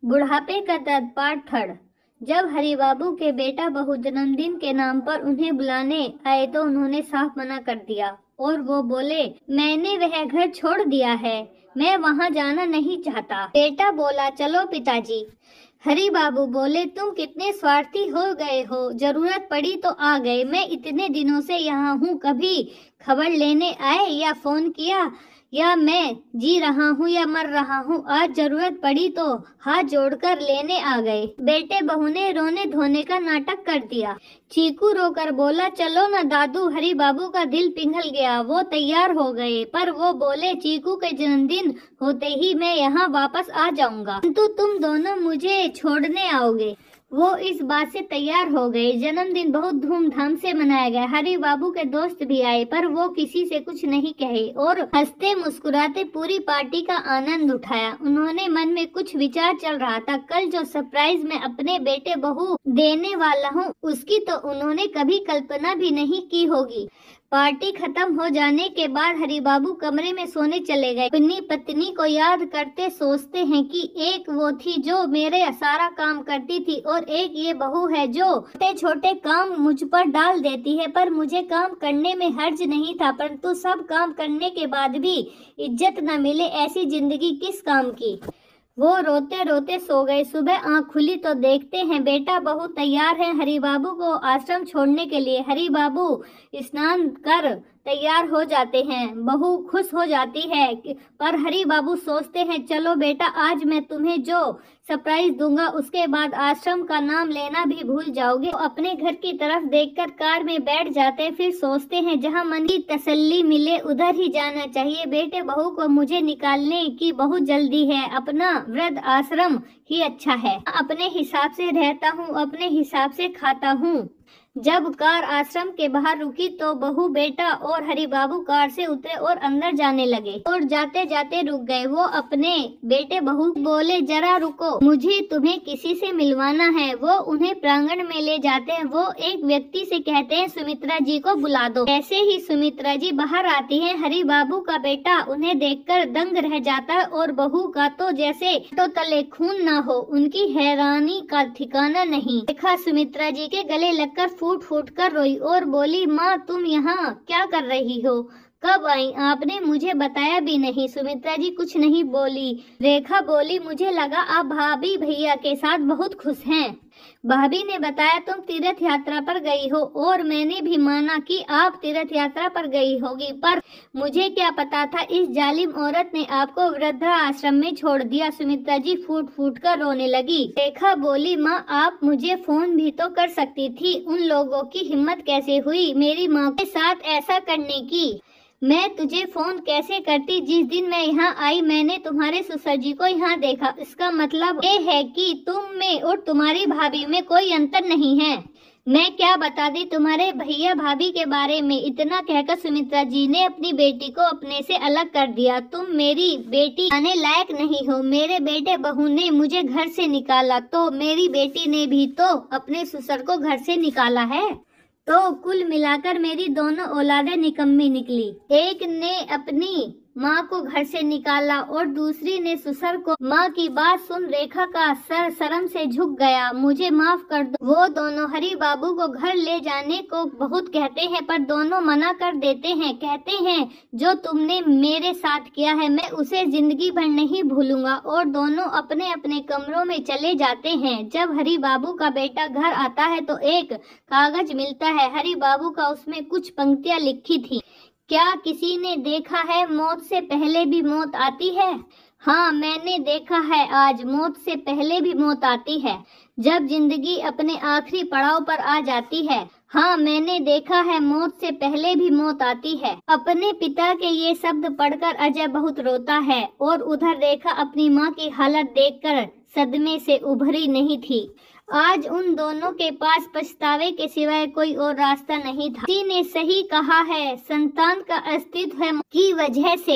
बुढ़ापे का दर्द पार्ट थर्ड। जब हरि बाबू के बेटा बहू जन्मदिन के नाम पर उन्हें बुलाने आए तो उन्होंने साफ मना कर दिया और वो बोले, मैंने वह घर छोड़ दिया है, मैं वहाँ जाना नहीं चाहता। बेटा बोला, चलो पिताजी। हरि बाबू बोले, तुम कितने स्वार्थी हो गए हो, जरूरत पड़ी तो आ गए। मैं इतने दिनों से यहाँ हूँ, कभी खबर लेने आए या फोन किया, या मैं जी रहा हूँ या मर रहा हूँ, आज जरूरत पड़ी तो हाथ जोड़कर लेने आ गए। बेटे बहू ने रोने धोने का नाटक कर दिया। चीकू रोकर बोला, चलो ना दादू। हरि बाबू का दिल पिघल गया, वो तैयार हो गए, पर वो बोले, चीकू के जन्मदिन होते ही मैं यहाँ वापस आ जाऊंगा, किंतु तुम दोनों मुझे छोड़ने आओगे। वो इस बात से तैयार हो गए। जन्मदिन बहुत धूमधाम से मनाया गया। हरि बाबू के दोस्त भी आए, पर वो किसी से कुछ नहीं कहे और हंसते मुस्कुराते पूरी पार्टी का आनंद उठाया। उन्होंने मन में कुछ विचार चल रहा था, कल जो सरप्राइज मैं अपने बेटे बहू देने वाला हूँ, उसकी तो उन्होंने कभी कल्पना भी नहीं की होगी। पार्टी खत्म हो जाने के बाद हरि बाबू कमरे में सोने चले गए। अपनी पत्नी को याद करते सोचते हैं कि एक वो थी जो मेरे सारा काम करती थी और एक ये बहू है जो छोटे छोटे काम मुझ पर डाल देती है, पर मुझे काम करने में हर्ज नहीं था, परंतु सब काम करने के बाद भी इज्जत न मिले, ऐसी जिंदगी किस काम की। वो रोते रोते सो गए। सुबह आंख खुली तो देखते हैं बेटा बहू तैयार हैं हरि बाबू को आश्रम छोड़ने के लिए। हरि बाबू स्नान कर तैयार हो जाते हैं। बहू खुश हो जाती है, पर हरि बाबू सोचते हैं, चलो बेटा, आज मैं तुम्हें जो सरप्राइज दूंगा उसके बाद आश्रम का नाम लेना भी भूल जाओगे। तो अपने घर की तरफ देखकर कार में बैठ जाते हैं। फिर सोचते हैं, जहां मन की तसल्ली मिले उधर ही जाना चाहिए। बेटे बहू को मुझे निकालने की बहुत जल्दी है, अपना वृद्ध आश्रम ही अच्छा है। अपने हिसाब से रहता हूँ, अपने हिसाब से खाता हूँ। जब कार आश्रम के बाहर रुकी तो बहू बेटा और हरि बाबू कार से उतरे और अंदर जाने लगे और जाते जाते रुक गए। वो अपने बेटे बहू बोले, जरा रुको, मुझे तुम्हें किसी से मिलवाना है। वो उन्हें प्रांगण में ले जाते हैं। वो एक व्यक्ति से कहते हैं, सुमित्रा जी को बुला दो। ऐसे ही सुमित्रा जी बाहर आती है। हरि बाबू का बेटा उन्हें देखकर दंग रह जाता है और बहू का तो जैसे तो तले खून ना हो। उनकी हैरानी का ठिकाना नहीं। देखा, सुमित्रा जी के गले लगकर फूट फूट कर रोई और बोली, माँ तुम यहाँ क्या कर रही हो, कब आई, आपने मुझे बताया भी नहीं। सुमित्रा जी कुछ नहीं बोली। रेखा बोली, मुझे लगा आप भाभी भैया के साथ बहुत खुश हैं। भाभी ने बताया तुम तीर्थ यात्रा पर गई हो और मैंने भी माना कि आप तीर्थ यात्रा पर गई होगी, पर मुझे क्या पता था इस जालिम औरत ने आपको वृद्धा आश्रम में छोड़ दिया। सुमित्रा जी फूट फूट कर रोने लगी। रेखा बोली, माँ आप मुझे फोन भी तो कर सकती थी, उन लोगों की हिम्मत कैसे हुई मेरी माँ के साथ ऐसा करने की। मैं तुझे फोन कैसे करती, जिस दिन मैं यहाँ आई मैंने तुम्हारे ससुर जी को यहाँ देखा। इसका मतलब ये है कि तुम में और तुम्हारी भाभी में कोई अंतर नहीं है। मैं क्या बता दी तुम्हारे भैया भाभी के बारे में। इतना कहकर सुमित्रा जी ने अपनी बेटी को अपने से अलग कर दिया। तुम मेरी बेटी आने लायक नहीं हो। मेरे बेटे बहू ने मुझे घर से निकाला तो मेरी बेटी ने भी तो अपने ससुर को घर से निकाला है। तो कुल मिलाकर मेरी दोनों औलादें निकम्मी निकली। एक ने अपनी माँ को घर से निकाला और दूसरी ने ससुर को। माँ की बात सुन रेखा का सर शर्म से झुक गया। मुझे माफ कर दो। वो दोनों हरि बाबू को घर ले जाने को बहुत कहते हैं, पर दोनों मना कर देते हैं। कहते हैं, जो तुमने मेरे साथ किया है मैं उसे जिंदगी भर नहीं भूलूंगा, और दोनों अपने अपने कमरों में चले जाते हैं। जब हरि बाबू का बेटा घर आता है तो एक कागज मिलता है हरि बाबू का। उसमें कुछ पंक्तियां लिखी थी, क्या किसी ने देखा है मौत से पहले भी मौत आती है। हाँ मैंने देखा है, आज मौत से पहले भी मौत आती है, जब जिंदगी अपने आखिरी पड़ाव पर आ जाती है। हाँ मैंने देखा है, मौत से पहले भी मौत आती है। अपने पिता के ये शब्द पढ़कर अजय बहुत रोता है और उधर रेखा अपनी माँ की हालत देखकर सदमे से उभरी नहीं थी। आज उन दोनों के पास पछतावे के सिवाय कोई और रास्ता नहीं था। किसी ने सही कहा है, संतान का अस्तित्व है की वजह से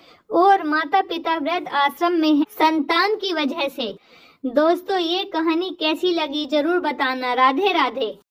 और माता पिता वृद्ध आश्रम में है संतान की वजह से। दोस्तों ये कहानी कैसी लगी जरूर बताना। राधे राधे।